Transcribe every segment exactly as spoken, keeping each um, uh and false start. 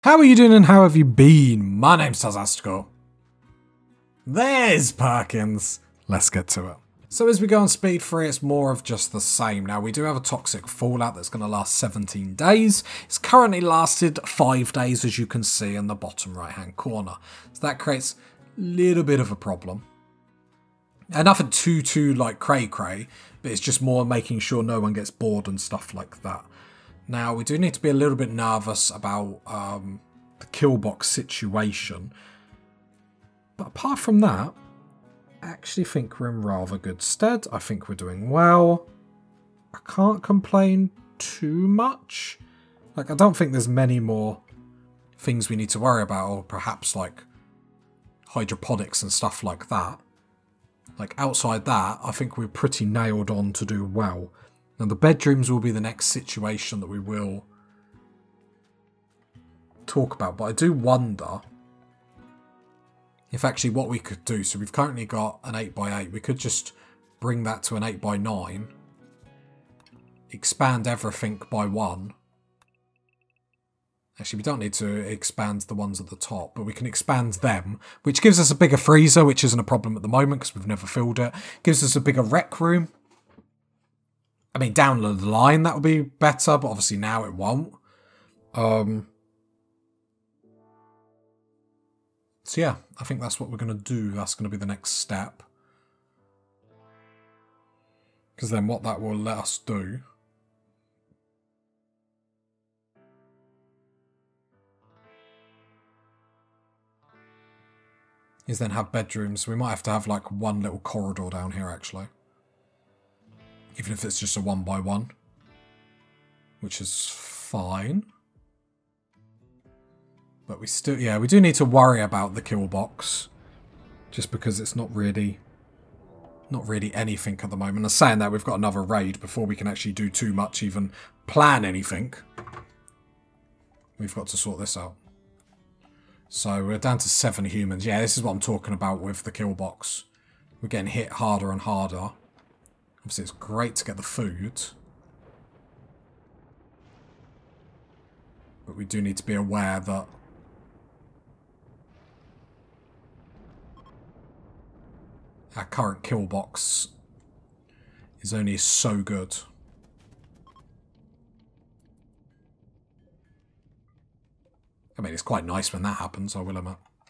How are you doing and how have you been? My name's Tazastical. There's Perkins. Let's get to it. So as we go on speed three, it's more of just the same. Now we do have a toxic fallout that's going to last seventeen days. It's currently lasted five days, as you can see in the bottom right hand corner. So that creates a little bit of a problem. And nothing too, too like cray cray, but it's just more making sure no one gets bored and stuff like that. Now, we do need to be a little bit nervous about um, the kill box situation. But apart from that, I actually think we're in rather good stead. I think we're doing well. I can't complain too much. Like, I don't think there's many more things we need to worry about, or perhaps like hydroponics and stuff like that. Like, outside that, I think we're pretty nailed on to do well. Now, the bedrooms will be the next situation that we will talk about. But I do wonder if actually what we could do. So we've currently got an eight by eight. We could just bring that to an eight by nine. Expand everything by one. Actually, we don't need to expand the ones at the top, but we can expand them, which gives us a bigger freezer, which isn't a problem at the moment because we've never filled it. Gives us a bigger rec room. I mean, down the line that would be better, but obviously now it won't. Um, so yeah, I think that's what we're going to do. That's going to be the next step. Because then what that will let us do is then have bedrooms. We might have to have like one little corridor down here actually. Even if it's just a one by one. Which is fine. But we still, yeah, we do need to worry about the kill box. Just because it's not really, not really anything at the moment. And saying that, we've got another raid before we can actually do too much, even plan anything. We've got to sort this out. So we're down to seven humans. Yeah, this is what I'm talking about with the kill box. We're getting hit harder and harder. Obviously, it's great to get the food. But we do need to be aware that our current kill box is only so good. I mean, it's quite nice when that happens, I will admit.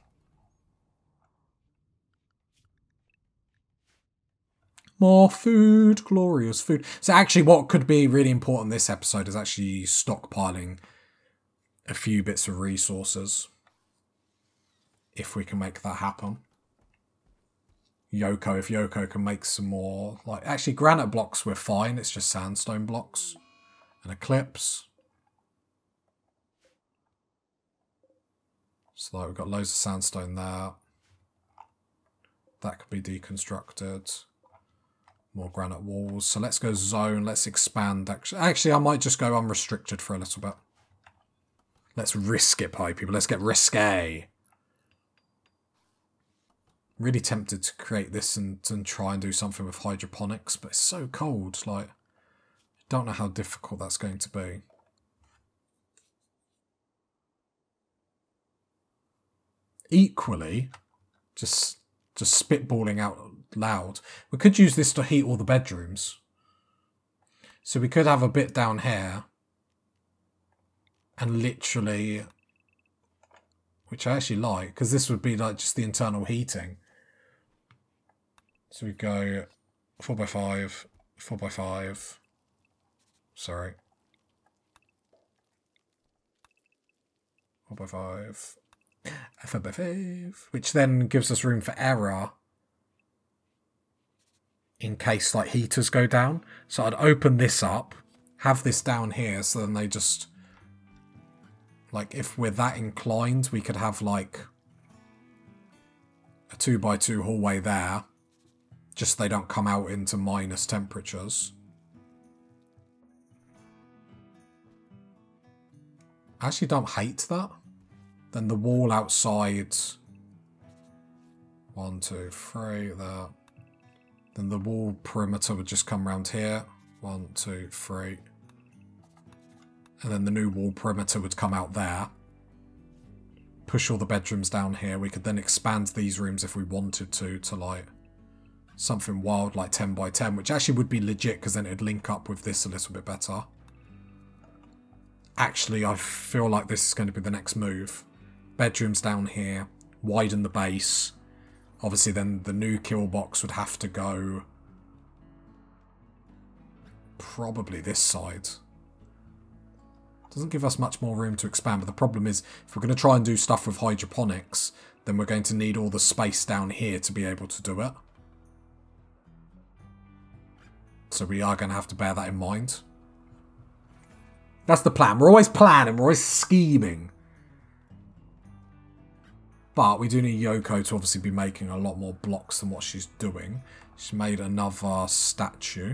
More food, glorious food. So actually what could be really important this episode is actually stockpiling a few bits of resources. If we can make that happen. Yoko, if Yoko can make some more, like, actually granite blocks we're fine, it's just sandstone blocks. And Eclipse. So like, we've got loads of sandstone there. That could be deconstructed. More granite walls. So let's go zone. Let's expand. Actually, actually, I might just go unrestricted for a little bit. Let's risk it, pie people. Let's get risque. Really tempted to create this and, and try and do something with hydroponics, but it's so cold. Like, I don't know how difficult that's going to be. Equally, just just spitballing out loud, we could use this to heat all the bedrooms. So we could have a bit down here and literally, which I actually like, because this would be like just the internal heating. So we go four by five, four by five, sorry, four by five, four by five, which then gives us room for error in case like heaters go down. So I'd open this up, have this down here, so then they just, like, if we're that inclined, we could have like a two by two hallway there, just so they don't come out into minus temperatures. I actually don't hate that. Then the wall outside, one, two, three, there. Then the wall perimeter would just come around here, one, two, three. And then the new wall perimeter would come out there. push all the bedrooms down here. We could then expand these rooms if we wanted to, to like something wild like ten by ten, which actually would be legit because then it'd link up with this a little bit better. Actually, I feel like this is going to be the next move. Bedrooms down here, widen the base. Obviously, then the new kill box would have to go probably this side. Doesn't give us much more room to expand, but the problem is if we're going to try and do stuff with hydroponics, then we're going to need all the space down here to be able to do it. So we are going to have to bear that in mind. That's the plan. We're always planning. We're always scheming. But we do need Yoko to obviously be making a lot more blocks than what she's doing. She made another statue.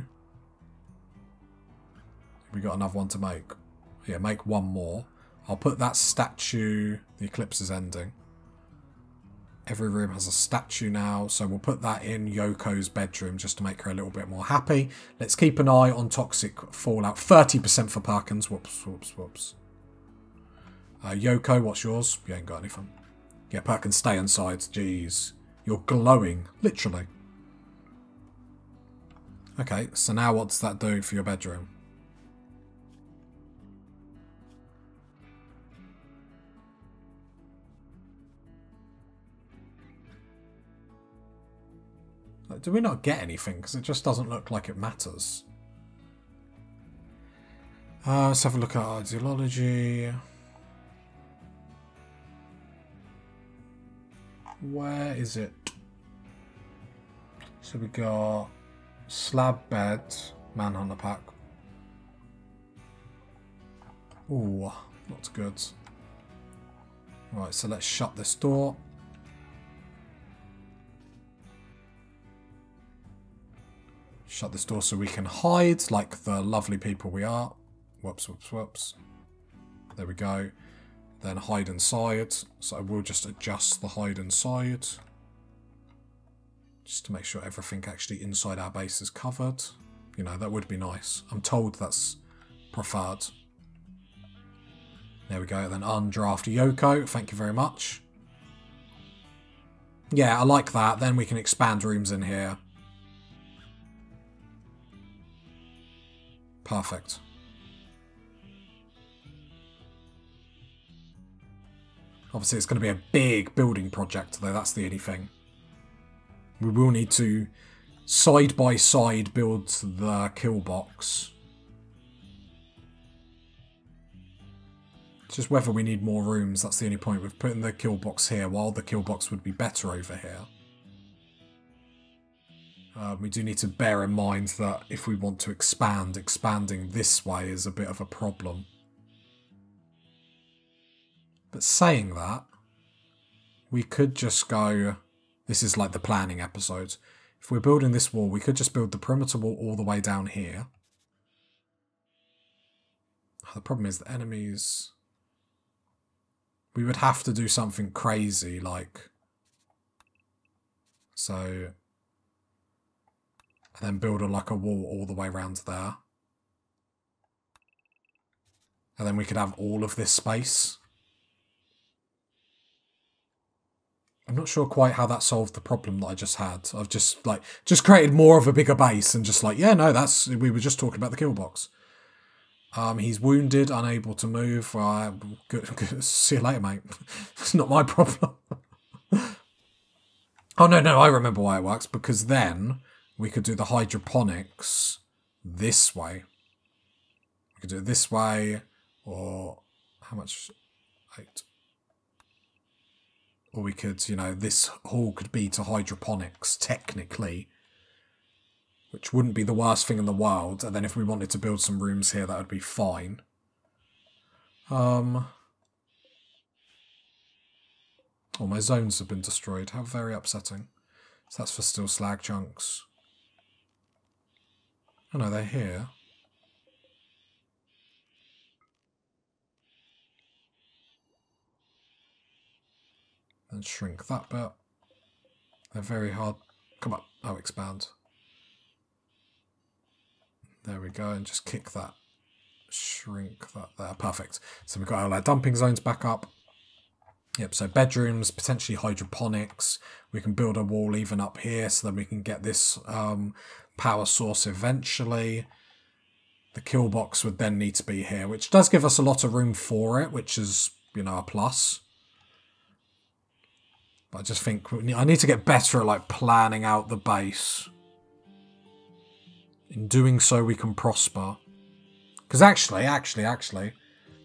We got another one to make. Yeah, make one more. I'll put that statue... The eclipse is ending. Every room has a statue now, so we'll put that in Yoko's bedroom just to make her a little bit more happy. Let's keep an eye on toxic fallout. thirty percent for Perkins. Whoops, whoops, whoops. Uh, Yoko, what's yours? You ain't got anything. Yeah, Perkins, stay inside. Jeez. You're glowing. Literally. Okay, so now what does that do for your bedroom? Do we not get anything? Because it just doesn't look like it matters. Uh, let's have a look at ideology. Where is it? So we got slab bed, manhunter pack. Ooh, not good. Right, so let's shut this door. Shut this door so we can hide like the lovely people we are. Whoops, whoops, whoops. There we go. Then hide inside. So I will just adjust the hide inside. Just to make sure everything actually inside our base is covered. You know, that would be nice. I'm told that's preferred. There we go. Then undraft Yoko. Thank you very much. Yeah, I like that. Then we can expand rooms in here. Perfect. Obviously, it's going to be a big building project, though. That's the only thing. We will need to side by side build the kill box. It's just whether we need more rooms. That's the only point with putting the kill box here, while the kill box would be better over here. Uh, we do need to bear in mind that if we want to expand, expanding this way is a bit of a problem. But saying that, we could just go... This is like the planning episode. If we're building this wall, we could just build the perimeter wall all the way down here. The problem is the enemies... We would have to do something crazy, like... So... And then build a, like a wall all the way around there. And then we could have all of this space. I'm not sure quite how that solved the problem that I just had. I've just like just created more of a bigger base and just like, yeah, no, that's we were just talking about the kill box. Um, he's wounded, unable to move. Uh, good, good. See you later, mate. It's not my problem. Oh no, no, I remember why it works, because then we could do the hydroponics this way. We could do it this way, or how much? Eight. Or we could, you know, this hall could be to hydroponics, technically. Which wouldn't be the worst thing in the world. And then if we wanted to build some rooms here, that would be fine. Um. Oh, my zones have been destroyed. How very upsetting. So that's for steel slag chunks. Oh no, they're here. Then shrink that bit. They're very hard. Come on. Oh, expand. There we go. And just kick that. Shrink that there. Perfect. So we've got all our dumping zones back up. Yep, so bedrooms, potentially hydroponics. We can build a wall even up here so then we can get this um, power source eventually. The kill box would then need to be here, which does give us a lot of room for it, which is, you know, a plus. But I just think I need to get better at like planning out the base. In doing so, we can prosper. Because actually, actually, actually...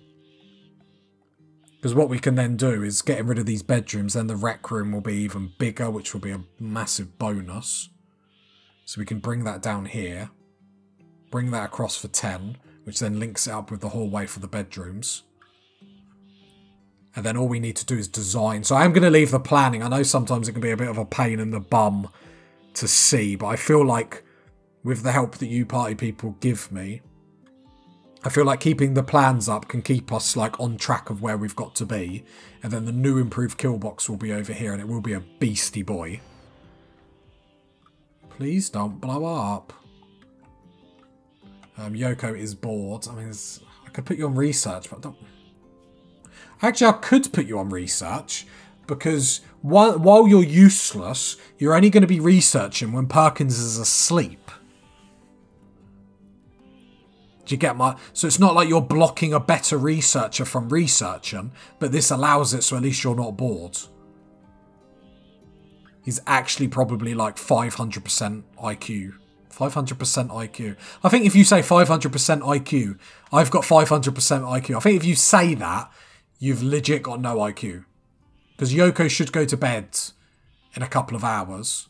Because what we can then do is getting rid of these bedrooms, then the rec room will be even bigger, which will be a massive bonus. So we can bring that down here. Bring that across for ten, which then links it up with the hallway for the bedrooms. And then all we need to do is design. So I'm going to leave the planning. I know sometimes it can be a bit of a pain in the bum to see, but I feel like with the help that you party people give me, I feel like keeping the plans up can keep us like on track of where we've got to be. And then the new improved kill box will be over here and it will be a beastie boy. Please don't blow up. Um, Yoko is bored. I mean, it's, I could put you on research, but I don't... Actually, I could put you on research because while, while you're useless, you're only going to be researching when Perkins is asleep. Do you get my... So it's not like you're blocking a better researcher from researching, but this allows it so at least you're not bored. He's actually probably like five hundred percent I Q. five hundred percent I Q. I think if you say five hundred percent I Q, I've got five hundred percent I Q. I think if you say that, you've legit got no I Q. Because Yoko should go to bed in a couple of hours.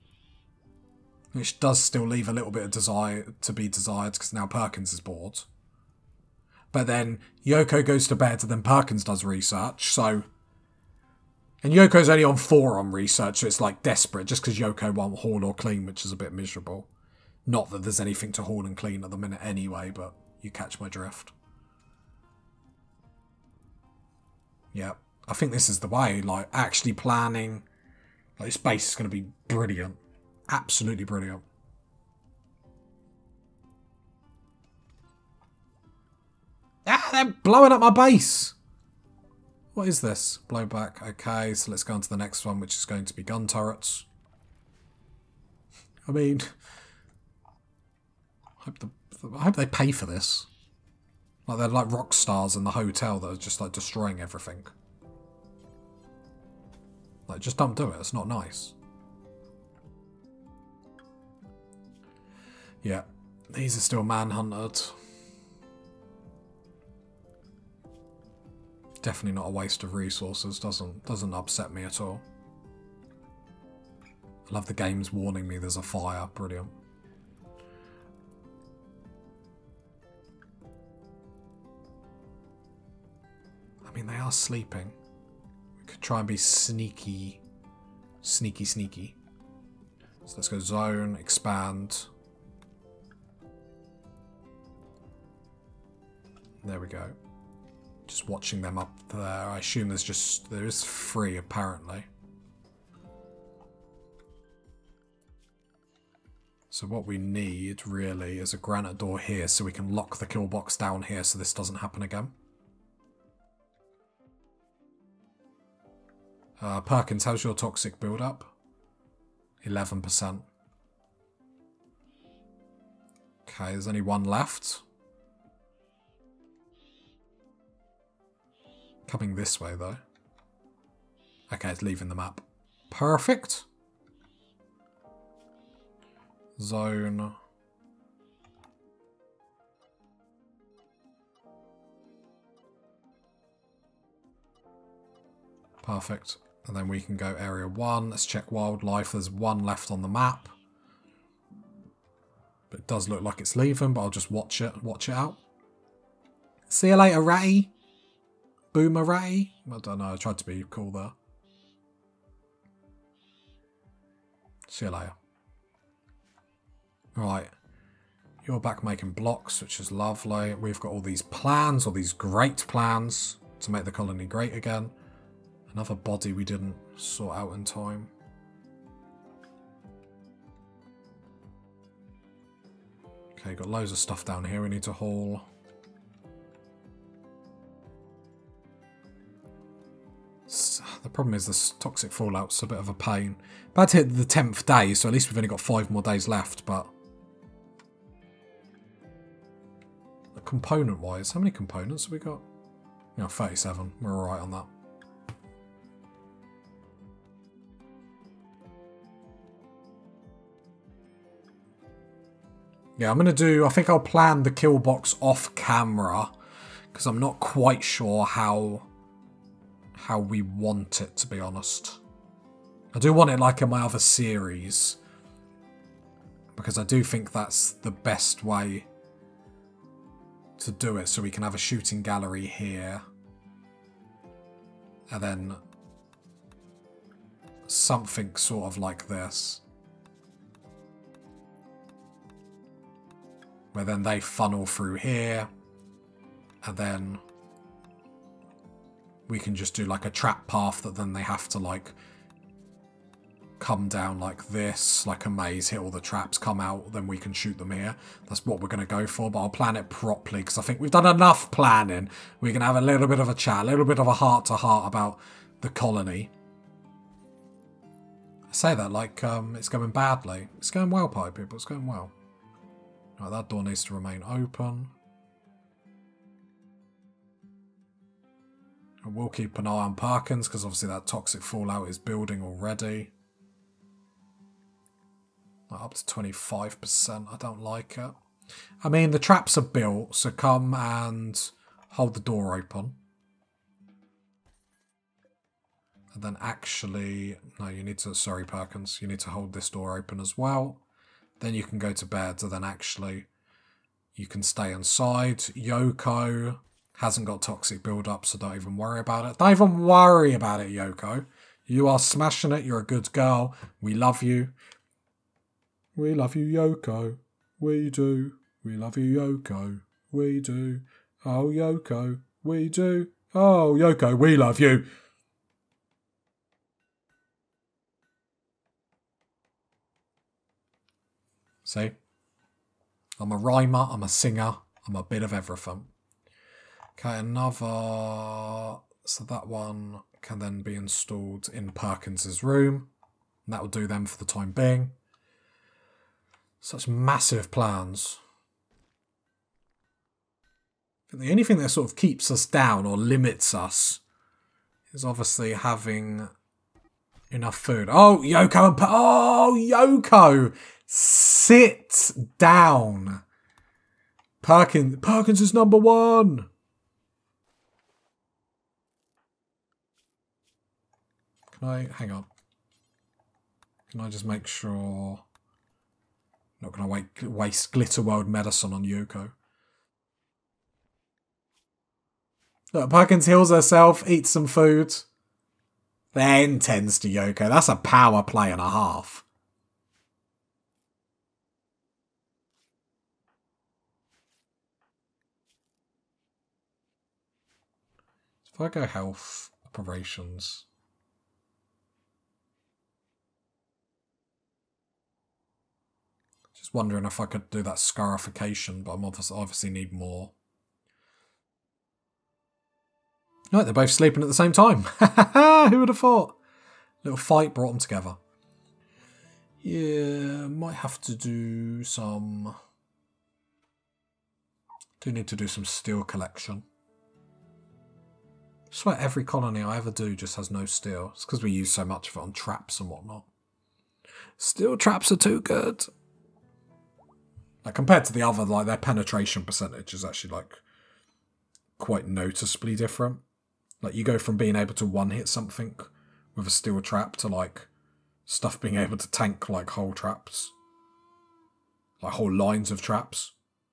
Which does still leave a little bit of desire to be desired because now Perkins is bored. But then Yoko goes to bed and then Perkins does research. So, and Yoko's only on four on research, so it's like desperate just because Yoko won't haul or clean, which is a bit miserable. Not that there's anything to haul and clean at the minute anyway, but you catch my drift. Yeah, I think this is the way. Like actually planning, like this base is going to be brilliant. Absolutely brilliant. Ah, they're blowing up my base. What is this? Blowback. Okay, so let's go on to the next one, which is going to be gun turrets. I mean, I hope, the, I hope they pay for this. Like they're like rock stars in the hotel that are just like destroying everything. Like, just don't do it. It's not nice. Yeah, these are still manhunted. Definitely not a waste of resources. Doesn't doesn't upset me at all. I love the games warning me there's a fire. Brilliant. I mean, they are sleeping. We could try and be sneaky, sneaky, sneaky. So let's go zone, expand. There we go. Just watching them up there. I assume there's just... There is three, apparently. So what we need, really, is a granite door here so we can lock the kill box down here so this doesn't happen again. Uh, Perkins, how's your toxic build-up? eleven percent. Okay, there's only one left. Coming this way, though. Okay, it's leaving the map. Perfect. Zone. Perfect. And then we can go area one. Let's check wildlife. There's one left on the map. But it does look like it's leaving, but I'll just watch it. Watch it out. See you later, Ratty. Boomer Ratty? I don't know, I tried to be cool there. See you later. Right. You're back making blocks, which is lovely. We've got all these plans, all these great plans to make the colony great again. Another body we didn't sort out in time. Okay, got loads of stuff down here we need to haul. The problem is this toxic fallout's a bit of a pain. About to hit the tenth day, so at least we've only got five more days left, but... Component-wise, how many components have we got? Yeah, thirty-seven. We're alright on that. Yeah, I'm going to do... I think I'll plan the kill box off camera, because I'm not quite sure how... how we want it, to be honest. I do want it like in my other series, because I do think that's the best way to do it, so we can have a shooting gallery here, and then something sort of like this, where then they funnel through here, and then we can just do like a trap path that then they have to like come down like this, like a maze, hit all the traps, come out, then we can shoot them here. That's what we're going to go for, but I'll plan it properly because I think we've done enough planning. We can have a little bit of a chat, a little bit of a heart-to-heart about the colony. I say that like um, it's going badly. It's going well, Poppy people, it's going well. Right, that door needs to remain open. And we'll keep an eye on Perkins because obviously that toxic fallout is building already. Up to twenty-five percent. I don't like it. I mean, the traps are built, so come and hold the door open. And then actually... No, you need to... Sorry, Perkins. You need to hold this door open as well. Then you can go to bed, so then actually you can stay inside. Yoko hasn't got toxic build-up, so don't even worry about it. Don't even worry about it, Yoko. You are smashing it. You're a good girl. We love you. We love you, Yoko. We do. We love you, Yoko. We do. Oh, Yoko. We do. Oh, Yoko, we love you. See? I'm a rhymer, I'm a singer, I'm a bit of everything. Okay, another... So that one can then be installed in Perkins's room. And that will do them for the time being. Such massive plans. The only thing that sort of keeps us down or limits us is obviously having enough food. Oh, Yoko and... Per oh, Yoko! Sit down. Perkins, Perkins is number one. Can I... Hang on. Can I just make sure... Not going to waste Glitter World medicine on Yoko. Look, Perkins heals herself, eats some food, then tends to Yoko. That's a power play and a half. If I go health operations... Just wondering if I could do that scarification, but I'm obviously, obviously need more. No, they're both sleeping at the same time. Who would have thought? Little fight brought them together. Yeah, might have to do some... Do need to do some steel collection. I swear every colony I ever do just has no steel. It's because we use so much of it on traps and whatnot. Steel traps are too good. Like, compared to the other, like, their penetration percentage is actually, like, quite noticeably different. Like, you go from being able to one-hit something with a steel trap to, like, stuff being able to tank, like, whole traps. Like, whole lines of traps.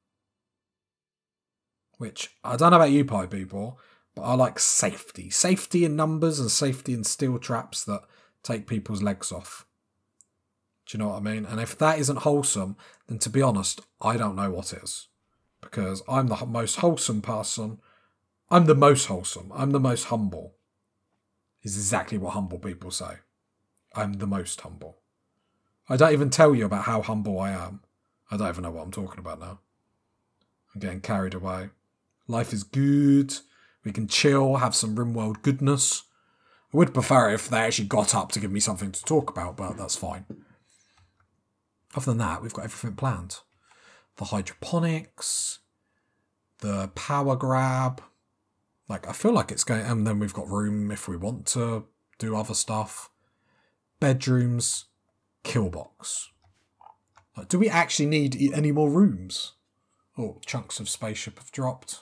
Which, I don't know about you, Pie people, but I like safety. Safety in numbers and safety in steel traps that take people's legs off. Do you know what I mean? And if that isn't wholesome, then to be honest, I don't know what is. Because I'm the most wholesome person. I'm the most wholesome. I'm the most humble. Is exactly what humble people say. I'm the most humble. I don't even tell you about how humble I am. I don't even know what I'm talking about now. I'm getting carried away. Life is good. We can chill, have some Rimworld goodness. I would prefer if they actually got up to give me something to talk about, but that's fine. Other than that, we've got everything planned. The hydroponics, the power grab. Like, I feel like it's going... And then we've got room if we want to do other stuff. Bedrooms, kill box. Like, do we actually need any more rooms? Oh, chunks of spaceship have dropped.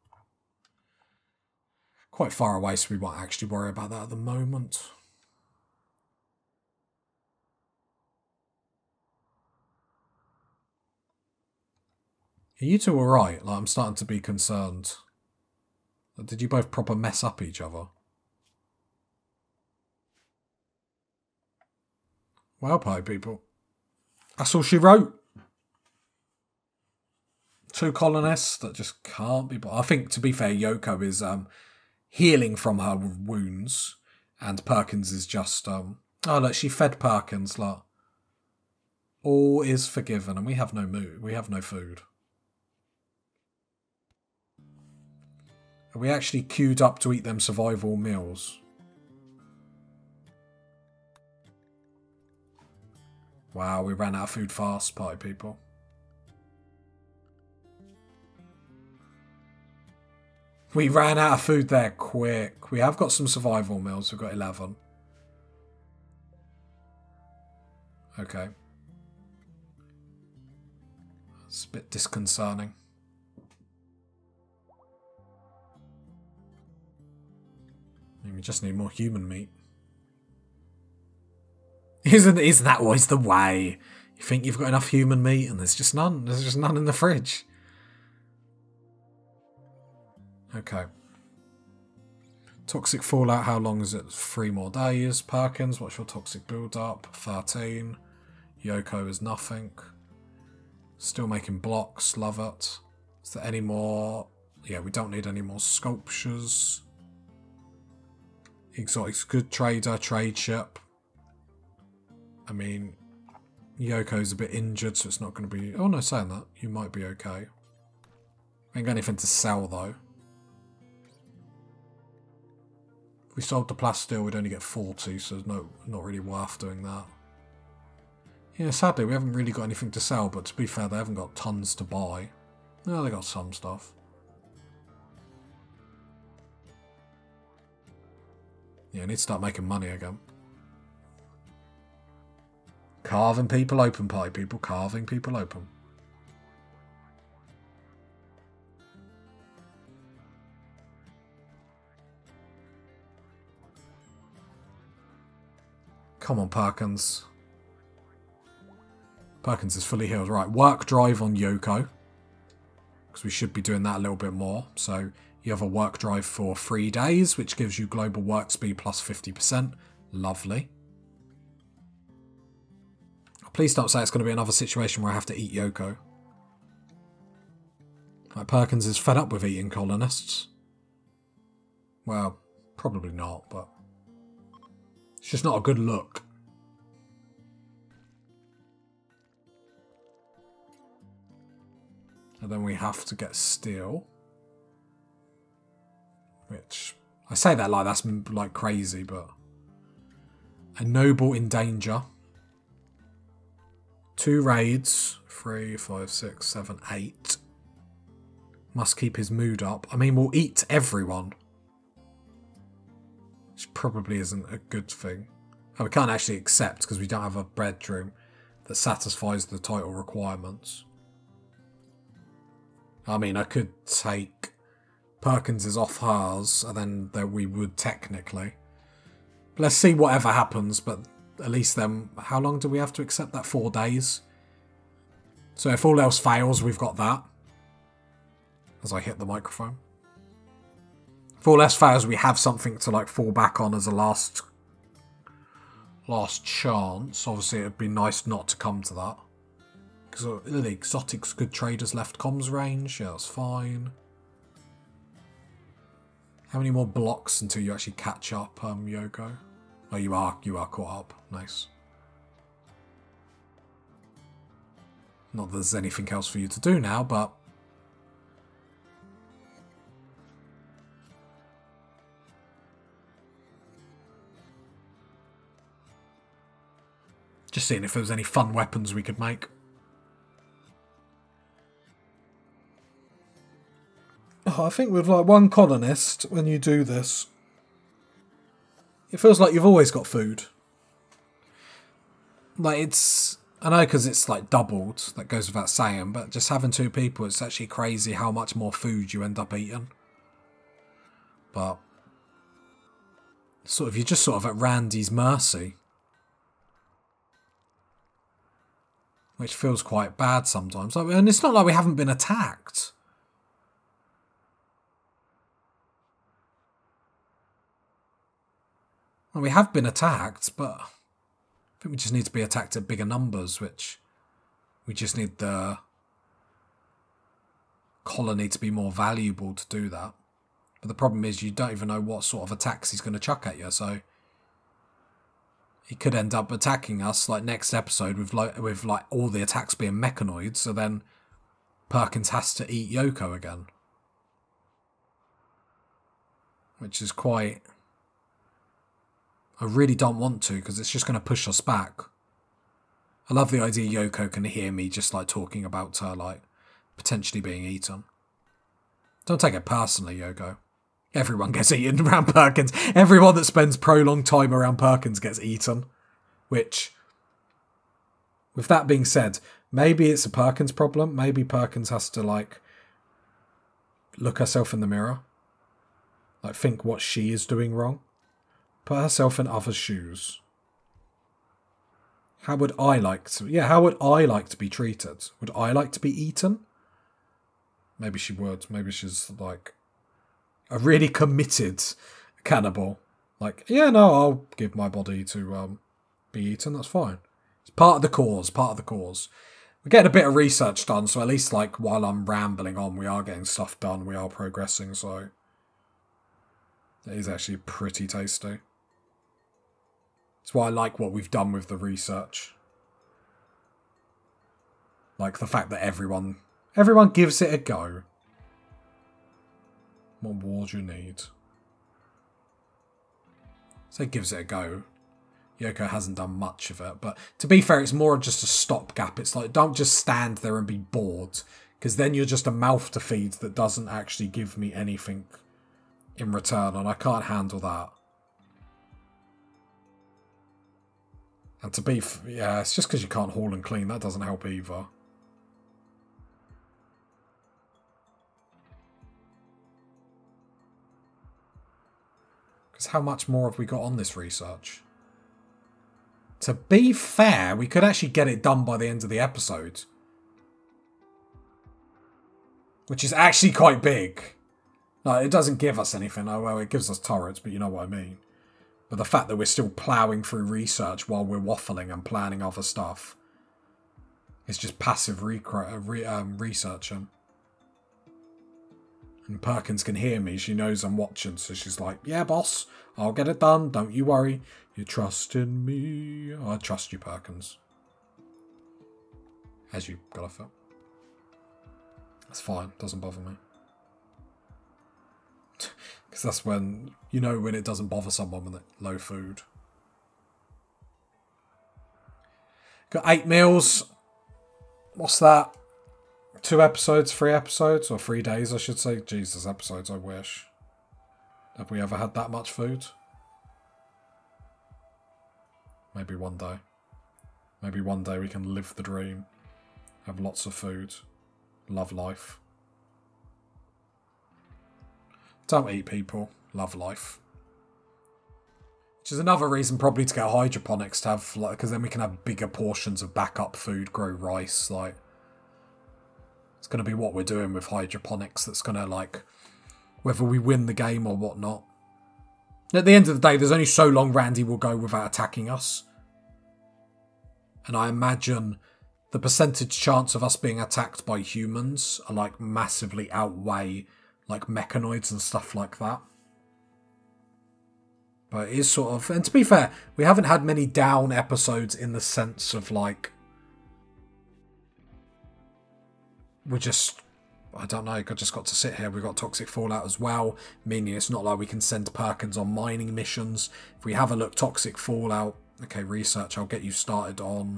Quite far away, so we won't actually worry about that at the moment. Are you two alright? Like, I'm starting to be concerned. Did you both proper mess up each other? Well, pie people. That's all she wrote. Two colonists that just can't be... I think, to be fair, Yoko is um, healing from her wounds. And Perkins is just... Um, oh, look, she fed Perkins. Like, all is forgiven. And we have no mood. We have no food. Are we actually queued up to eat them survival meals? Wow, we ran out of food fast, party people. We ran out of food there quick. We have got some survival meals. We've got eleven. Okay. It's a bit disconcerting. We just need more human meat. Isn't, isn't that always the way? You think you've got enough human meat and there's just none. There's just none in the fridge. Okay. Toxic fallout, how long is it? Three more days. Perkins, what's your toxic build-up? thirteen. Yoko is nothing. Still making blocks, love it. Is there any more? Yeah, we don't need any more sculptures. Exotic's good trader, trade ship. I mean, Yoko's a bit injured, so it's not going to be... Oh no, saying that, you might be okay. Ain't got anything to sell though. If we sold the plasteel, we'd only get forty, so it's no, not really worth doing that. Yeah, sadly, we haven't really got anything to sell, but to be fair, they haven't got tons to buy. No, they got some stuff. Yeah, I need to start making money again. Carving people open, pie people. Carving people open. Come on, Perkins. Perkins is fully healed. Right, work drive on Yoko. Because we should be doing that a little bit more. So you have a work drive for three days, which gives you global work speed plus fifty percent. Lovely. Please don't say it's going to be another situation where I have to eat Yoko. Like, Perkins is fed up with eating colonists. Well, probably not, but it's just not a good look. And then we have to get steel. Which, I say that like that's like crazy, but... A noble in danger. Two raids. Three, five, six, seven, eight. Must keep his mood up. I mean, we'll eat everyone. Which probably isn't a good thing. Oh, we can't actually accept because we don't have a bedroom that satisfies the title requirements. I mean, I could take Perkins' off hers, and then there we would technically. But let's see whatever happens, but at least then, how long do we have to accept that? Four days? So if all else fails, we've got that. As I hit the microphone. If all else fails, we have something to like fall back on as a last last chance. Obviously, it'd be nice not to come to that. Because uh, the exotics good traders left comms range. Yeah, that's fine. How many more blocks until you actually catch up, um, Yoko? Oh, you are, you are caught up. Nice. Not that there's anything else for you to do now, but... Just seeing if there was any fun weapons we could make. Oh, I think with like one colonist, when you do this, it feels like you've always got food. Like it's, I know because it's like doubled, that goes without saying, but just having two people, it's actually crazy how much more food you end up eating. But sort of, you're just sort of at Randy's mercy. Which feels quite bad sometimes. And it's not like we haven't been attacked. Well, we have been attacked, but I think we just need to be attacked at bigger numbers, which we just need the colony to be more valuable to do that. But the problem is you don't even know what sort of attacks he's going to chuck at you, so he could end up attacking us like next episode with like, with like all the attacks being mechanoids, so then Perkins has to eat Yoko again. Which is quite... I really don't want to, because it's just going to push us back. I love the idea Yoko can hear me just like talking about her like potentially being eaten. Don't take it personally, Yoko. Everyone gets eaten around Perkins. Everyone that spends prolonged time around Perkins gets eaten. Which, with that being said, maybe it's a Perkins problem. Maybe Perkins has to like look herself in the mirror. Like think what she is doing wrong. Put herself in others' shoes. How would I like to... Yeah, how would I like to be treated? Would I like to be eaten? Maybe she would. Maybe she's like a really committed cannibal. Like, yeah, no, I'll give my body to um, be eaten. That's fine. It's part of the cause. Part of the cause. We're getting a bit of research done, so at least like while I'm rambling on, we are getting stuff done. We are progressing, so it is actually pretty tasty. That's why I like what we've done with the research. Like the fact that everyone everyone gives it a go. What more do you need? Say gives it a go. Yoko hasn't done much of it, but to be fair, it's more just a stopgap. It's like, don't just stand there and be bored, because then you're just a mouth to feed that doesn't actually give me anything in return, and I can't handle that. And to be, f yeah, it's just because you can't haul and clean. That doesn't help either. Because how much more have we got on this research? To be fair, we could actually get it done by the end of the episode. Which is actually quite big. No, it doesn't give us anything. Oh, well, it gives us turrets, but you know what I mean. But the fact that we're still ploughing through research while we're waffling and planning other stuff is just passive re re um, researching. And Perkins can hear me. She knows I'm watching, so she's like, yeah, boss, I'll get it done. Don't you worry. You trust in me. I trust you, Perkins. As you gotta feel. That's fine. Doesn't bother me. Because that's when, you know, when it doesn't bother someone with low food. Got eight meals. What's that? Two episodes, three episodes, or three days, I should say. Jesus, episodes, I wish. Have we ever had that much food? Maybe one day. Maybe one day we can live the dream. Have lots of food. Love life. Don't eat people. Love life. Which is another reason probably to get hydroponics to have, like, because then we can have bigger portions of backup food, grow rice, like. It's going to be what we're doing with hydroponics that's going to, like, whether we win the game or whatnot. At the end of the day, there's only so long Randy will go without attacking us. And I imagine the percentage chance of us being attacked by humans are, like, massively outweigh, like, mechanoids and stuff like that. But it is sort of... And to be fair, we haven't had many down episodes in the sense of, like... We just... I don't know, I just got to sit here. We've got Toxic Fallout as well, meaning it's not like we can send Perkins on mining missions. If we have a look, Toxic Fallout Okay, research. I'll get you started on...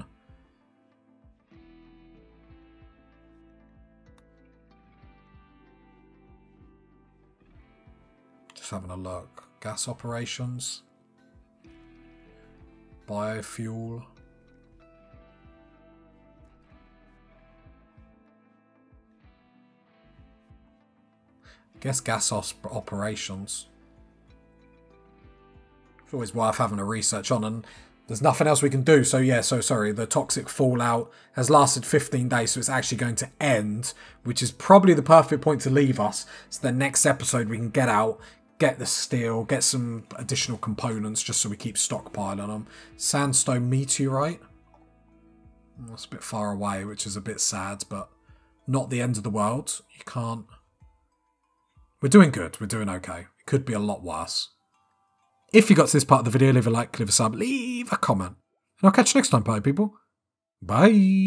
Just having a look. Gas operations. Biofuel. I guess gas op- operations. It's always worth having a research on, and there's nothing else we can do. So yeah, so sorry, the toxic fallout has lasted fifteen days, so it's actually going to end, which is probably the perfect point to leave us. So the next episode we can get out, get the steel, get some additional components just so we keep stockpiling them. Sandstone meteorite. That's a bit far away, which is a bit sad, but not the end of the world. You can't... We're doing good. We're doing okay. It could be a lot worse. If you got to this part of the video, leave a like, leave a sub, leave a comment. And I'll catch you next time, party people. Bye.